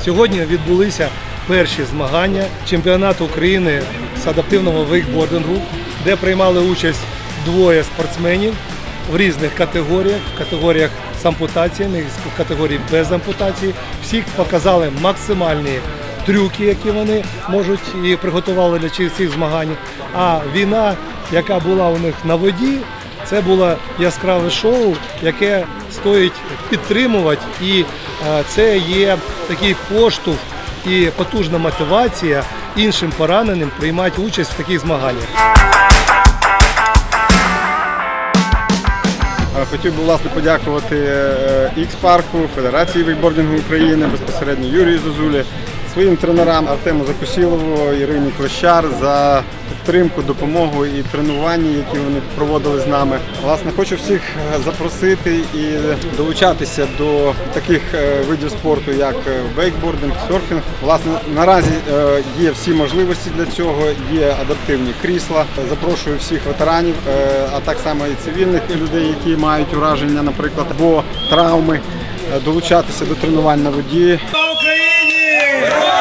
Сьогодні відбулися перші змагання чемпіонату України з адаптивного вейкбордингу, де приймали участь двоє спортсменів в різних категоріях, в категоріях з ампутаціями, в категорії без ампутації. Всі показали максимальні трюки, які вони можуть і приготували для цих змагань. А війна, яка була у них на воді, це було яскраве шоу, яке стоїть підтримувати, і це є такий поштовх і потужна мотивація іншим пораненим приймати участь в таких змаганнях. Хотів би, власне, подякувати X-Парку, Федерації вейкбордингу України, безпосередньо Юрію Зозулі, своїм тренерам Артему Закусілову, Ірині Клощар за підтримку, допомогу і тренування, які вони проводили з нами. Власне, хочу всіх запросити і долучатися до таких видів спорту, як вейкбординг, серфінг. Власне, наразі є всі можливості для цього, є адаптивні крісла. Запрошую всіх ветеранів, а так само і цивільних людей, які мають ураження, наприклад, або травми, долучатися до тренувань на воді. Слава Україні!